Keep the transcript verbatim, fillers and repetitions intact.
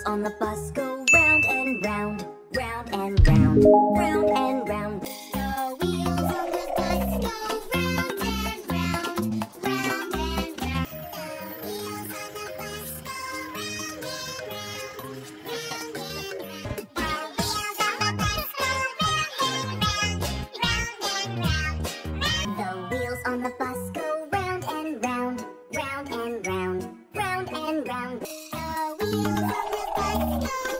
on the bus go round and round, round and round, round and round. The wheels on the bus go round and round, round and round. The wheels on the bus go round and round, round and round. The wheels on the bus go round and round, round and round, round and round. The wheels on the bus go round and round, round and round. The wheels on the bus go